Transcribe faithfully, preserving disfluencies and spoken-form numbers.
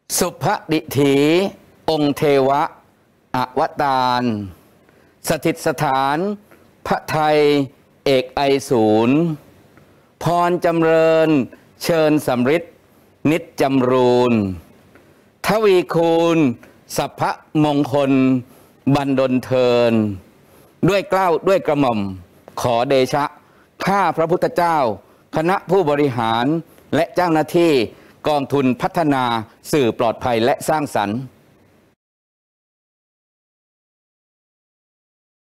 สุภดิถีองค์เทวะอวตารสถิตสถานพระไทยเอกไอศูนย์พรจำเริญเชิญสำริดนิจจำรูนทวีคูณสัพพะมงคลบันดลเทินด้วยเกล้าด้วยกระหม่อมขอเดชะข้าพระพุทธเจ้าคณะผู้บริหารและเจ้าหน้าที่กองทุนพัฒนาสื่อปลอดภัยและสร้างสรรค์